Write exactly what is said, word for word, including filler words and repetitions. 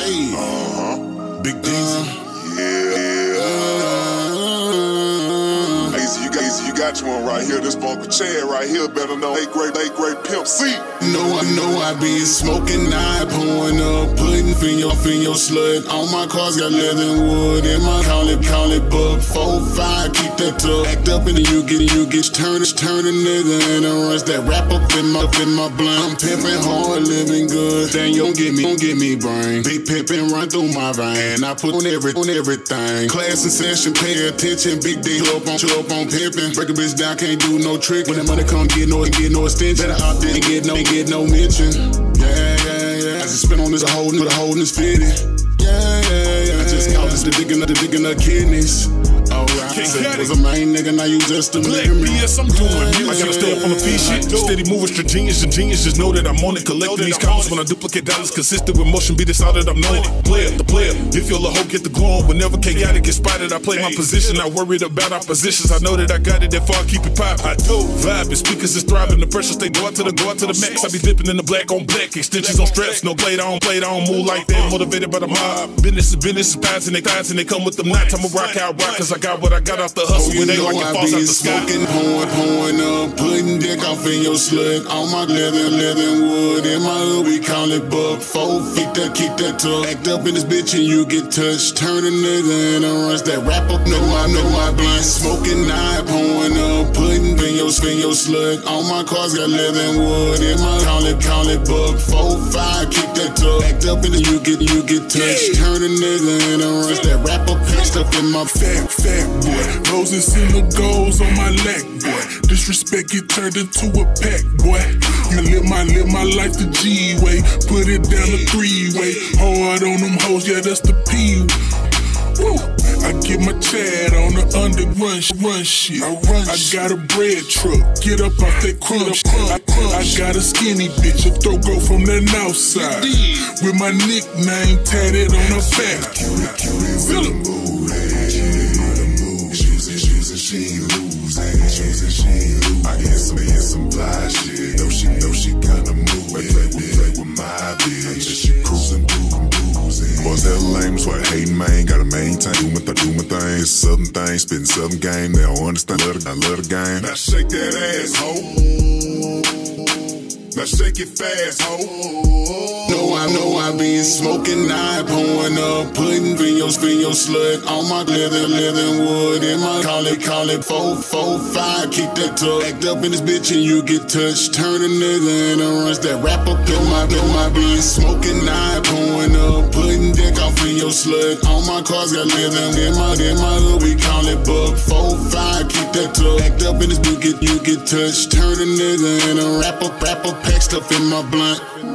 Hey, uh-huh. Big Deezy. Yeah. Uh, Easy, you got, easy, you got you one right here. This Uncle Chad right here, better know. Hey, great, hey, great Pimp C. No, I know I be smoking, I pouring up, putting finger off in your slut. All my cars got leather and wood, and my call it, call it buck. Four, five, keep that tuck. Act up and you get, you get turn, turn a nigga and I runs that rap up in my, in my blunt. I'm pimping hard, living good. Then you don't get me, don't get me brain. Big pimping run through my vein. I put on every, on everything. Class and session, pay attention. Big D up on, chill up on pimping. Break a bitch down, can't do no trick. When the money come, get no, get no extension. Better opt in, get no, get no mention. Yeah, yeah, yeah. I just spent on this a whole, the whole this fitted. Yeah, yeah, yeah. I just called this the digging of the digging of kidneys. Alright, I was a main nigga, now you just a Black B S, I'm doing music. I gotta stay up on the feed shit. Steady moving, strategious and genius. Just know that I'm on it, collecting these commas. When I duplicate dollars, consistent with motion, be decided I'm known. Player, the player. If you're a hoe, get the glow on. Whenever chaotic get spotted, I play my position. Not worried about oppositions. I know that I got it, therefore I keep it pop. I do vibe, and speakers is thriving. The pressure stay go out to the go out to the max. I be dipping in the black on black, extensions on straps. No blade, I don't play, I don't move like that. Motivated by the mob. Business is business, thighs and they thighs and they come with them knots. I'ma rock out rock, cause I got what I got off the hustle. Oh, you know like I be smoking, pouring, pouring up, putting dick off in your slut. All my leather, leather and wood. In my hood, we call it buck. Four feet that, keep that tuck. Act up in this bitch and you get touched. Turn a nigga and I runs that rap up. No, I know I be smoking, I pouring up, putting in your, in your slut. All my cars got leather and wood. In my call it, call it buck. Four, five, keep that tuck. Act up in this, you get, you get touched. Turn a nigga and I runs that rap up. Packed up in my fat, fat boy. Roses in the goals on my leg, boy. Disrespect get turned into a pack, boy. You live my, live my life the G-way. Put it down the three-way. Hard on them hoes, yeah, that's the P. Woo. I get my Chad on the underrun run shit. I run. I got a bread truck. Get up off that crumb. I, I got a skinny bitch. A throat go from the north side. With my nickname tatted on her back. Feel it. She ain't losing, choosing she ain't losing. I get some, get some fly shit. Know she, know she kinda move. Play, play, play with my bitch. She cruising, cruising, cruising. Boys that lame, so I hate man. Gotta maintain, do my, do my thing. It's a southern thing, spitting southern game. They don't understand, love the, I love the game. Now shake that ass, ho. Now shake it fast, ho. No, I know I be smoking, I pouring up, putting in your, in your slut. All my leather, leather and wood. In my call it, call it four, four, five, keep that tuck. Act up in this bitch and you get touched. Turn a nigga and I runs that rap up in my, in my be smoking, I pouring up, putting dick off in your slut. All my cars got leather. In my, in my hood, we call it buck. Four, five, keep that tuck. Act up in this bitch, get, you get touched. Turn a nigga and I wrap up, wrap up, pack stuff in my blunt.